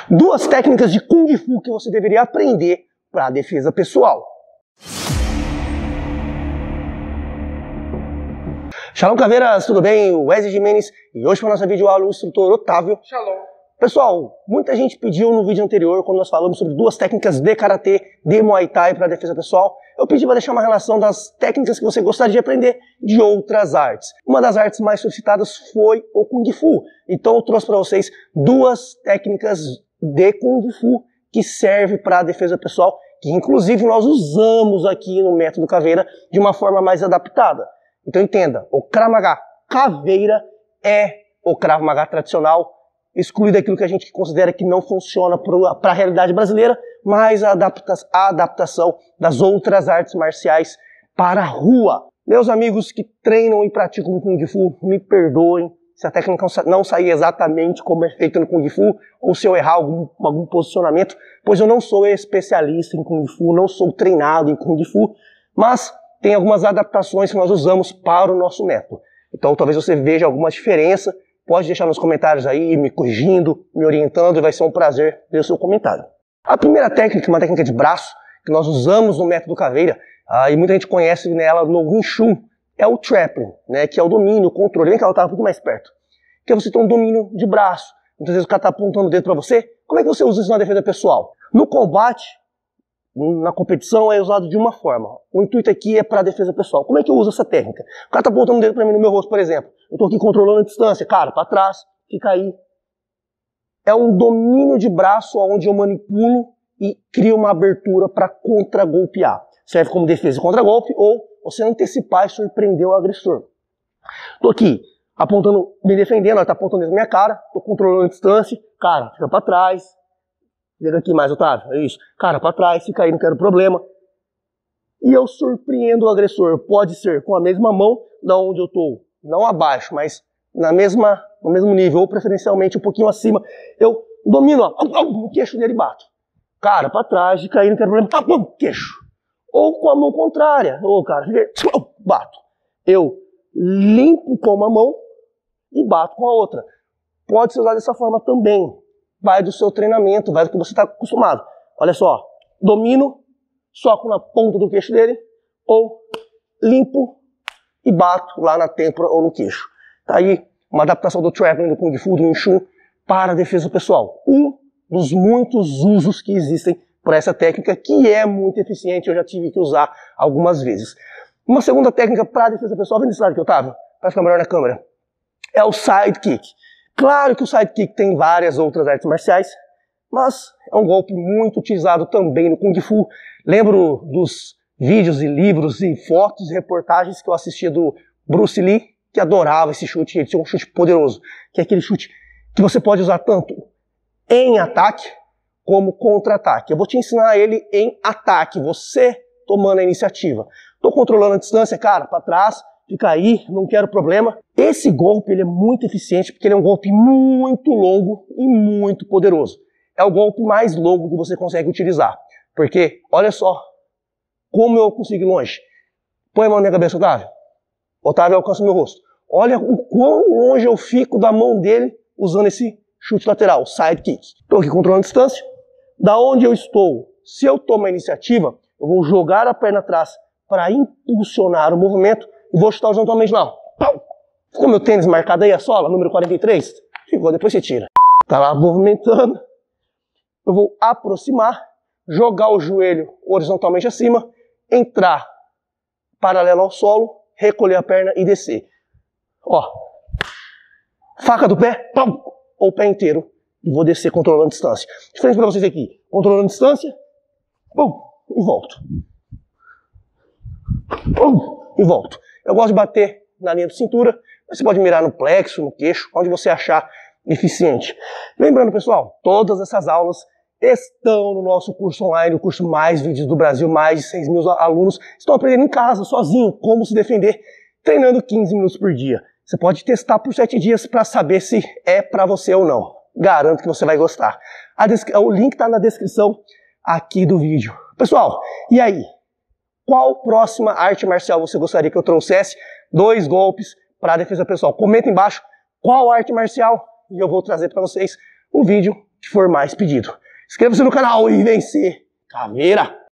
Duas técnicas de Kung Fu que você deveria aprender para a defesa pessoal. Shalom caveiras, tudo bem? Wesley Jimenez e hoje para a nossa videoaula o instrutor Otávio. Shalom. Pessoal, muita gente pediu no vídeo anterior, quando nós falamos sobre duas técnicas de Karatê, de Muay Thai para a defesa pessoal, eu pedi para deixar uma relação das técnicas que você gostaria de aprender de outras artes. Uma das artes mais solicitadas foi o Kung Fu. Então eu trouxe para vocês duas técnicas de Kung Fu que servem para a defesa pessoal, que inclusive nós usamos aqui no Método Caveira de uma forma mais adaptada. Então entenda, o Krav Maga Caveira é o Krav Maga tradicional, excluído aquilo que a gente considera que não funciona para a realidade brasileira, mas a adaptação das outras artes marciais para a rua. Meus amigos que treinam e praticam Kung Fu, me perdoem se a técnica não sair exatamente como é feita no Kung Fu, ou se eu errar algum posicionamento, pois eu não sou especialista em Kung Fu, não sou treinado em Kung Fu, mas tem algumas adaptações que nós usamos para o nosso método. Então talvez você veja alguma diferença. Pode deixar nos comentários aí, me corrigindo, me orientando, e vai ser um prazer ver o seu comentário. A primeira técnica, uma técnica de braço, que nós usamos no Método Caveira, e muita gente conhece nela no Wing Chun, é o Trappling, né, que é o domínio, o controle. Vem cá, eu estava um pouquinho mais perto. Que é você ter um domínio de braço. Muitas vezes o cara está apontando o dedo para você. Como é que você usa isso na defesa pessoal? No combate, na competição, é usado de uma forma. O intuito aqui é para a defesa pessoal. Como é que eu uso essa técnica? O cara está apontando o dedo para mim no meu rosto, por exemplo. Eu estou aqui controlando a distância. Cara, para trás, fica aí. É um domínio de braço onde eu manipulo e crio uma abertura para contra-golpear. Serve como defesa e contra-golpe ou você antecipar e surpreender o agressor. Estou aqui apontando, me defendendo, ela está apontando dentro da minha cara, estou controlando a distância. Cara, fica para trás. Dedo aqui mais, Otávio, é isso. Cara, para trás, fica aí, não quero problema. E eu surpreendo o agressor. Pode ser com a mesma mão, da onde eu estou, não abaixo, mas no mesmo nível, ou preferencialmente um pouquinho acima. Eu domino, o queixo dele e bato. Cara, para trás, fica aí, não quero problema. Queixo. Ou com a mão contrária. Ou, cara, bato. Eu limpo com uma mão e bato com a outra. Pode ser usado dessa forma também. Vai do seu treinamento, vai do que você está acostumado. Olha só, domino, soco na ponta do queixo dele, ou limpo e bato lá na têmpora ou no queixo. Tá aí uma adaptação do Trappling, do Kung Fu, do Wing Chun para a defesa pessoal. Um dos muitos usos que existem para essa técnica, que é muito eficiente, eu já tive que usar algumas vezes. Uma segunda técnica para a defesa pessoal, vem desse lado que eu estava, para ficar melhor na câmera, é o Sidekick. Claro que o sidekick tem várias outras artes marciais, mas é um golpe muito utilizado também no Kung Fu. Lembro dos vídeos e livros e fotos e reportagens que eu assistia do Bruce Lee, que adorava esse chute, ele tinha um chute poderoso, que é aquele chute que você pode usar tanto em ataque como contra-ataque. Eu vou te ensinar ele em ataque, você tomando a iniciativa. Estou controlando a distância, cara, para trás, fica aí, não quero problema. Esse golpe ele é muito eficiente porque ele é um golpe muito longo e muito poderoso. É o golpe mais longo que você consegue utilizar. Porque, olha só, como eu consigo ir longe. Põe a mão na minha cabeça, Otávio. Otávio alcança o meu rosto. Olha o quão longe eu fico da mão dele usando esse chute lateral, sidekick. Estou aqui controlando a distância. Da onde eu estou, se eu tomo a iniciativa, eu vou jogar a perna atrás para impulsionar o movimento e vou chutar horizontalmente lá. Pau! Ficou meu tênis marcado aí, a sola, número 43? Ficou, depois você tira. Tá lá movimentando. Eu vou aproximar, jogar o joelho horizontalmente acima, entrar paralelo ao solo, recolher a perna e descer. Ó. Faca do pé, pau! Ou pé inteiro. E vou descer controlando a distância. Diferente para vocês aqui. Controlando a distância, pum, e volto. Pum, e volto. Eu gosto de bater na linha de cintura, mas você pode mirar no plexo, no queixo, onde você achar eficiente. Lembrando, pessoal, todas essas aulas estão no nosso curso online, o curso Mais Vídeos do Brasil. Mais de 6 mil alunos estão aprendendo em casa, sozinho, como se defender, treinando 15 minutos por dia. Você pode testar por 7 dias para saber se é para você ou não. Garanto que você vai gostar. O link está na descrição aqui do vídeo. Pessoal, e aí? Qual próxima arte marcial você gostaria que eu trouxesse? 2 golpes para a defesa pessoal. Comenta embaixo qual arte marcial e eu vou trazer para vocês um vídeo que for mais pedido. Inscreva-se no canal e vencer caveira!